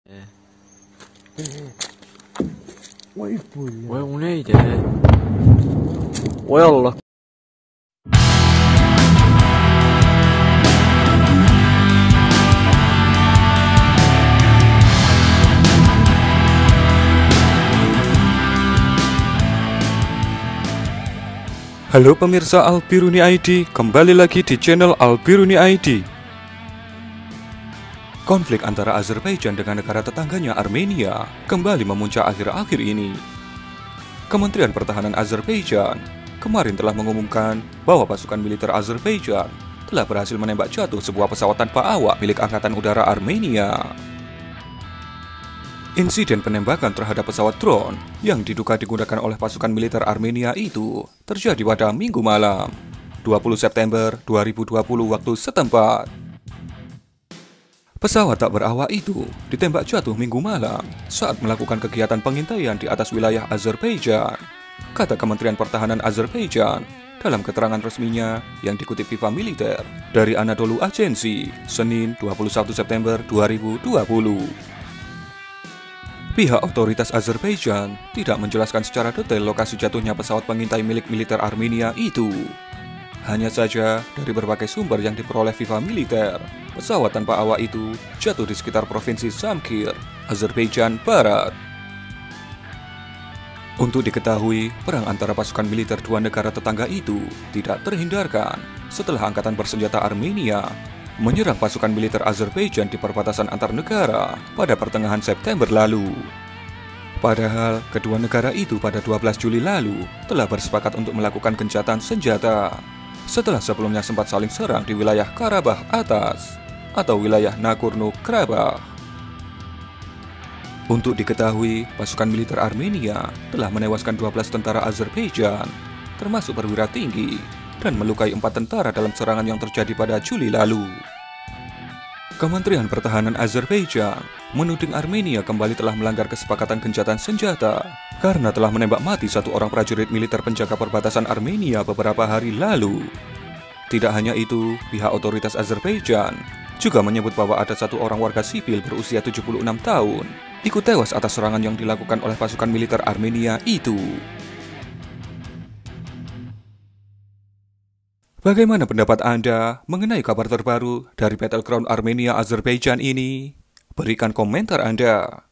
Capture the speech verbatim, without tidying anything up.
وين ونيته ويلا. Halo pemirsa Albiruni I D, kembali lagi di channel Albiruni I D. Konflik antara Azerbaijan dengan negara tetangganya Armenia kembali memuncak akhir-akhir ini. Kementerian Pertahanan Azerbaijan kemarin telah mengumumkan bahwa pasukan militer Azerbaijan telah berhasil menembak jatuh sebuah pesawat tanpa awak milik Angkatan Udara Armenia. Insiden penembakan terhadap pesawat drone yang diduga digunakan oleh pasukan militer Armenia itu terjadi pada Minggu malam, dua puluh September dua ribu dua puluh waktu setempat. Pesawat tak berawak itu ditembak jatuh Minggu malam saat melakukan kegiatan pengintaian di atas wilayah Azerbaijan, kata Kementerian Pertahanan Azerbaijan dalam keterangan resminya yang dikutip FIFA Militer dari Anadolu Agency, Senin dua puluh satu September dua ribu dua puluh. Pihak otoritas Azerbaijan tidak menjelaskan secara detail lokasi jatuhnya pesawat pengintai milik militer Armenia itu. Hanya saja dari berbagai sumber yang diperoleh FIFA Militer, pesawat tanpa awak itu jatuh di sekitar provinsi Samkir, Azerbaijan Barat. Untuk diketahui, perang antara pasukan militer dua negara tetangga itu tidak terhindarkan setelah angkatan bersenjata Armenia menyerang pasukan militer Azerbaijan di perbatasan antar negara pada pertengahan September lalu. Padahal, kedua negara itu pada dua belas Juli lalu telah bersepakat untuk melakukan gencatan senjata setelah sebelumnya sempat saling serang di wilayah Karabakh Atas atau wilayah Nagorno-Karabakh. Untuk diketahui, pasukan militer Armenia telah menewaskan dua belas tentara Azerbaijan, termasuk perwira tinggi, dan melukai empat tentara dalam serangan yang terjadi pada Juli lalu. Kementerian Pertahanan Azerbaijan menuding Armenia kembali telah melanggar kesepakatan gencatan senjata karena telah menembak mati satu orang prajurit militer penjaga perbatasan Armenia beberapa hari lalu. Tidak hanya itu, pihak otoritas Azerbaijan juga menyebut bahwa ada satu orang warga sipil berusia tujuh puluh enam tahun ikut tewas atas serangan yang dilakukan oleh pasukan militer Armenia itu. Bagaimana pendapat Anda mengenai kabar terbaru dari Battleground Armenia Azerbaijan ini? Berikan komentar Anda.